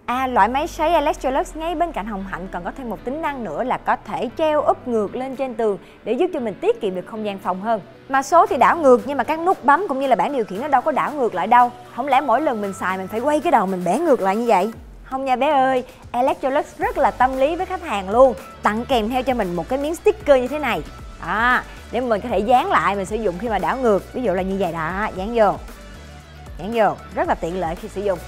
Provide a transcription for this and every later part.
Loại máy sấy Electrolux ngay bên cạnh Hồng Hạnh còn có thêm một tính năng nữa là có thể treo úp ngược lên trên tường để giúp cho mình tiết kiệm được không gian phòng hơn. Mà số thì đảo ngược nhưng mà các nút bấm cũng như là bảng điều khiển nó đâu có đảo ngược lại đâu. Không lẽ mỗi lần mình xài mình phải quay cái đầu mình bẻ ngược lại như vậy? Không nha bé ơi, Electrolux rất là tâm lý với khách hàng luôn, tặng kèm theo cho mình một cái miếng sticker như thế này. Để mình có thể dán lại mình sử dụng khi mà đảo ngược, ví dụ là như vậy đó, dán vô, rất là tiện lợi khi sử dụng.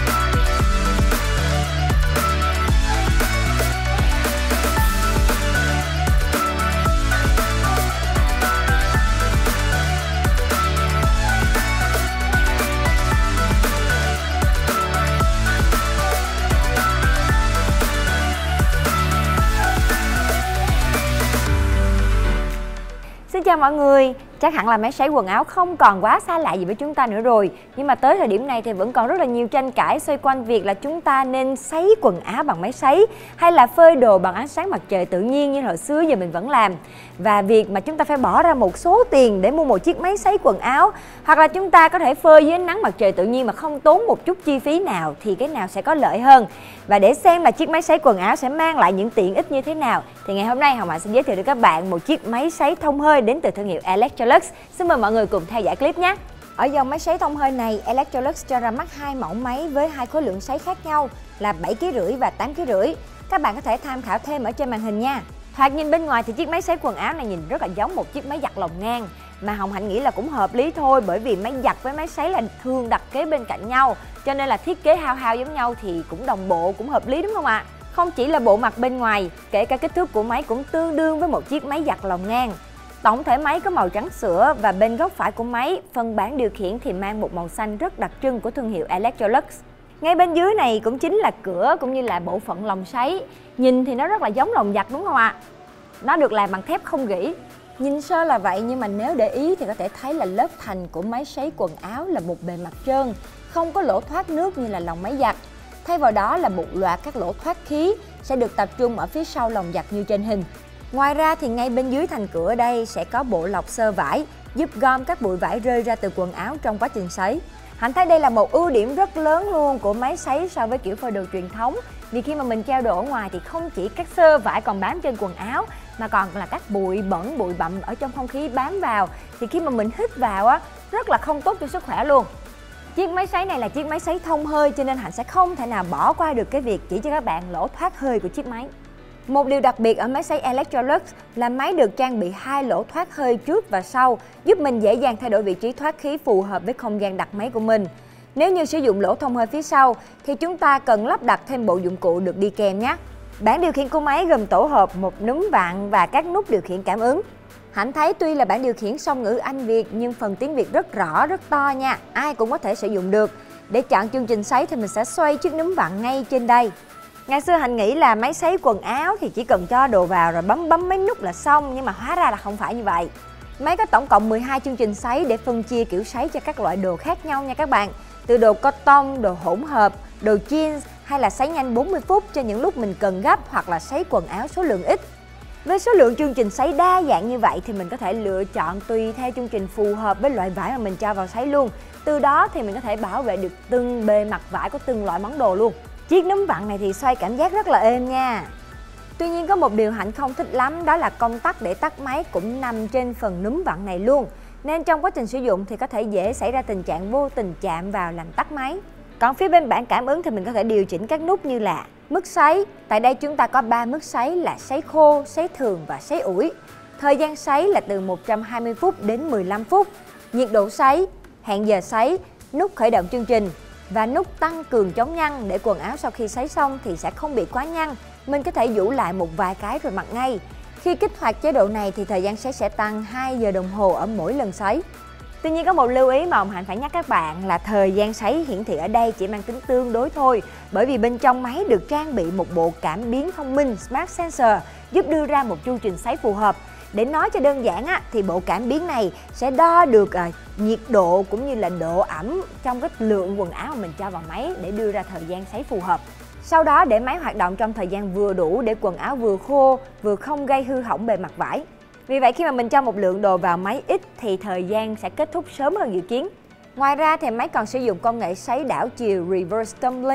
Xin chào mọi người, chắc hẳn là máy sấy quần áo không còn quá xa lạ gì với chúng ta nữa rồi. Nhưng mà tới thời điểm này thì vẫn còn rất là nhiều tranh cãi xoay quanh việc là chúng ta nên sấy quần áo bằng máy sấy hay là phơi đồ bằng ánh sáng mặt trời tự nhiên như hồi xưa giờ mình vẫn làm. Và việc mà chúng ta phải bỏ ra một số tiền để mua một chiếc máy sấy quần áo, hoặc là chúng ta có thể phơi dưới ánh nắng mặt trời tự nhiên mà không tốn một chút chi phí nào, thì cái nào sẽ có lợi hơn? Và để xem là chiếc máy sấy quần áo sẽ mang lại những tiện ích như thế nào thì ngày hôm nay Hồng Hạnh sẽ giới thiệu đến các bạn một chiếc máy sấy thông hơi đến từ thương hiệu Electrolux. Xin mời mọi người cùng theo dõi clip nhé. Ở dòng máy sấy thông hơi này, Electrolux cho ra mắt hai mẫu máy với hai khối lượng sấy khác nhau là 7,5 kg và 8,5 kg. Các bạn có thể tham khảo thêm ở trên màn hình nha. Thoạt nhìn bên ngoài thì chiếc máy sấy quần áo này nhìn rất là giống một chiếc máy giặt lồng ngang, mà Hồng Hạnh nghĩ là cũng hợp lý thôi, bởi vì máy giặt với máy sấy là thường đặt kế bên cạnh nhau, cho nên là thiết kế hao giống nhau thì cũng đồng bộ, cũng hợp lý đúng không ạ? Không chỉ là bộ mặt bên ngoài, kể cả kích thước của máy cũng tương đương với một chiếc máy giặt lồng ngang. Tổng thể máy có màu trắng sữa và bên góc phải của máy, phần bảng điều khiển thì mang một màu xanh rất đặc trưng của thương hiệu Electrolux. Ngay bên dưới này cũng chính là cửa cũng như là bộ phận lồng sấy. Nhìn thì nó rất là giống lồng giặt đúng không ạ? Nó được làm bằng thép không gỉ. Nhìn sơ là vậy nhưng mà nếu để ý thì có thể thấy là lớp thành của máy sấy quần áo là một bề mặt trơn, không có lỗ thoát nước như là lồng máy giặt. Thay vào đó là một loạt các lỗ thoát khí sẽ được tập trung ở phía sau lồng giặt như trên hình. Ngoài ra thì ngay bên dưới thành cửa đây sẽ có bộ lọc xơ vải giúp gom các bụi vải rơi ra từ quần áo trong quá trình sấy. Hạnh thấy đây là một ưu điểm rất lớn luôn của máy sấy so với kiểu phơi đồ truyền thống. Vì khi mà mình treo đồ ở ngoài thì không chỉ các xơ vải còn bám trên quần áo mà còn là các bụi bẩn, bụi bặm ở trong không khí bám vào, thì khi mà mình hít vào á rất là không tốt cho sức khỏe luôn. Chiếc máy sấy này là chiếc máy sấy thông hơi cho nên Hạnh sẽ không thể nào bỏ qua được cái việc chỉ cho các bạn lỗ thoát hơi của chiếc máy. Một điều đặc biệt ở máy sấy Electrolux là máy được trang bị hai lỗ thoát hơi trước và sau, giúp mình dễ dàng thay đổi vị trí thoát khí phù hợp với không gian đặt máy của mình. Nếu như sử dụng lỗ thông hơi phía sau thì chúng ta cần lắp đặt thêm bộ dụng cụ được đi kèm nhé. Bảng điều khiển của máy gồm tổ hợp một núm vặn và các nút điều khiển cảm ứng. Hạnh thấy tuy là bảng điều khiển song ngữ Anh Việt nhưng phần tiếng Việt rất rõ, rất to nha, ai cũng có thể sử dụng được. Để chọn chương trình sấy thì mình sẽ xoay chiếc núm vặn ngay trên đây. Ngày xưa Hạnh nghĩ là máy sấy quần áo thì chỉ cần cho đồ vào rồi bấm mấy nút là xong, nhưng mà hóa ra là không phải như vậy. Máy có tổng cộng 12 chương trình sấy để phân chia kiểu sấy cho các loại đồ khác nhau nha các bạn. Từ đồ cotton, đồ hỗn hợp, đồ jeans hay là sấy nhanh 40 phút cho những lúc mình cần gấp hoặc là sấy quần áo số lượng ít. Với số lượng chương trình sấy đa dạng như vậy thì mình có thể lựa chọn tùy theo chương trình phù hợp với loại vải mà mình cho vào sấy luôn. Từ đó thì mình có thể bảo vệ được từng bề mặt vải của từng loại món đồ luôn. Chiếc núm vặn này thì xoay cảm giác rất là êm nha. Tuy nhiên có một điều Hạnh không thích lắm, đó là công tắc để tắt máy cũng nằm trên phần núm vặn này luôn. Nên trong quá trình sử dụng thì có thể dễ xảy ra tình trạng vô tình chạm vào làm tắt máy. Còn phía bên bảng cảm ứng thì mình có thể điều chỉnh các nút như là mức sấy. Tại đây chúng ta có 3 mức sấy là sấy khô, sấy thường và sấy ủi. Thời gian sấy là từ 120 phút đến 15 phút. Nhiệt độ sấy, hẹn giờ sấy, nút khởi động chương trình và nút tăng cường chống nhăn để quần áo sau khi sấy xong thì sẽ không bị quá nhăn. Mình có thể vũ lại một vài cái rồi mặc ngay. Khi kích hoạt chế độ này thì thời gian sấy sẽ tăng 2 giờ đồng hồ ở mỗi lần sấy. Tuy nhiên có một lưu ý mà Hồng Hạnh phải nhắc các bạn là thời gian sấy hiển thị ở đây chỉ mang tính tương đối thôi. Bởi vì bên trong máy được trang bị một bộ cảm biến thông minh Smart Sensor giúp đưa ra một chu trình sấy phù hợp. Để nói cho đơn giản á, thì bộ cảm biến này sẽ đo được nhiệt độ cũng như là độ ẩm trong cái lượng quần áo mà mình cho vào máy để đưa ra thời gian sấy phù hợp. Sau đó để máy hoạt động trong thời gian vừa đủ để quần áo vừa khô vừa không gây hư hỏng bề mặt vải. Vì vậy khi mà mình cho một lượng đồ vào máy ít thì thời gian sẽ kết thúc sớm hơn dự kiến. Ngoài ra thì máy còn sử dụng công nghệ sấy đảo chiều Reverse Tumbling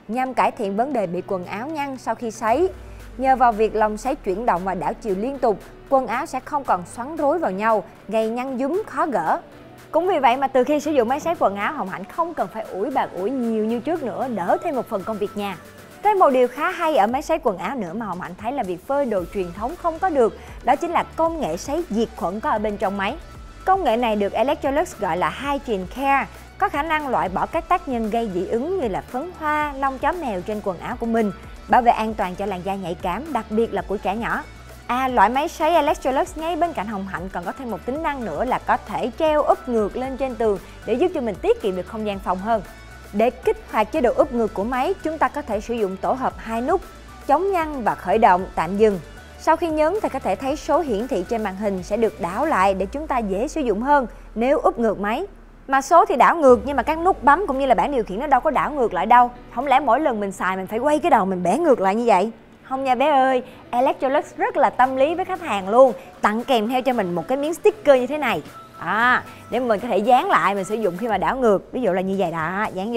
nhằm cải thiện vấn đề bị quần áo nhăn sau khi sấy. Nhờ vào việc lồng sấy chuyển động và đảo chiều liên tục, quần áo sẽ không còn xoắn rối vào nhau, gây nhăn nhúm khó gỡ. Cũng vì vậy mà từ khi sử dụng máy sấy quần áo, Hồng Hạnh không cần phải ủi bạt ủi nhiều như trước nữa, đỡ thêm một phần công việc nhà. Thêm một điều khá hay ở máy sấy quần áo nữa mà Hồng Hạnh thấy là việc phơi đồ truyền thống không có được, đó chính là công nghệ sấy diệt khuẩn có ở bên trong máy. Công nghệ này được Electrolux gọi là Hygiene Care, có khả năng loại bỏ các tác nhân gây dị ứng như là phấn hoa, lông chó mèo trên quần áo của mình, bảo vệ an toàn cho làn da nhạy cảm, đặc biệt là của trẻ nhỏ. Loại máy sấy Electrolux ngay bên cạnh Hồng Hạnh còn có thêm một tính năng nữa là có thể treo úp ngược lên trên tường để giúp cho mình tiết kiệm được không gian phòng hơn. Để kích hoạt chế độ úp ngược của máy, chúng ta có thể sử dụng tổ hợp 2 nút, chống nhăn và khởi động, tạm dừng. Sau khi nhấn thì có thể thấy số hiển thị trên màn hình sẽ được đảo lại để chúng ta dễ sử dụng hơn nếu úp ngược máy. Mà số thì đảo ngược nhưng mà các nút bấm cũng như là bảng điều khiển nó đâu có đảo ngược lại đâu. Không lẽ mỗi lần mình xài mình phải quay cái đầu mình bẻ ngược lại như vậy? Không nha bé ơi, Electrolux rất là tâm lý với khách hàng luôn, tặng kèm theo cho mình một cái miếng sticker như thế này. Để mình có thể dán lại mình sử dụng khi mà đảo ngược, ví dụ là như vậy đó, dán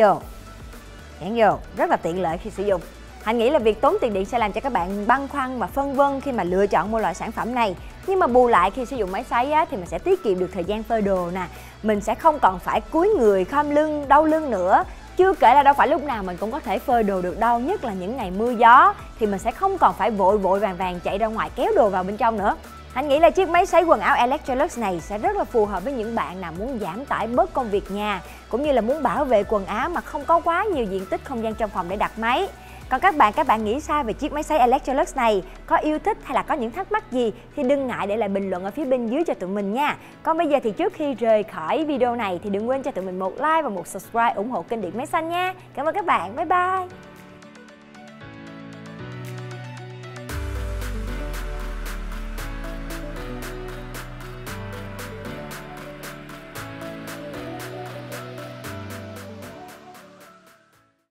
vô, rất là tiện lợi khi sử dụng. Hạnh nghĩ là việc tốn tiền điện sẽ làm cho các bạn băn khoăn và phân vân khi mà lựa chọn mua loại sản phẩm này. Nhưng mà bù lại khi sử dụng máy sấy thì mình sẽ tiết kiệm được thời gian phơi đồ nè. Mình sẽ không còn phải cúi người, khom lưng, đau lưng nữa. Chưa kể là đâu phải lúc nào mình cũng có thể phơi đồ được đâu, nhất là những ngày mưa gió thì mình sẽ không còn phải vội vội vàng chạy ra ngoài kéo đồ vào bên trong nữa. Hạnh nghĩ là chiếc máy sấy quần áo Electrolux này sẽ rất là phù hợp với những bạn nào muốn giảm tải bớt công việc nhà, cũng như là muốn bảo vệ quần áo mà không có quá nhiều diện tích không gian trong phòng để đặt máy. Còn các bạn nghĩ sao về chiếc máy sấy Electrolux này? Có yêu thích hay là có những thắc mắc gì thì đừng ngại để lại bình luận ở phía bên dưới cho tụi mình nha. Còn bây giờ thì trước khi rời khỏi video này thì đừng quên cho tụi mình một like và một subscribe ủng hộ kênh Điện Máy Xanh nha. Cảm ơn các bạn, bye bye.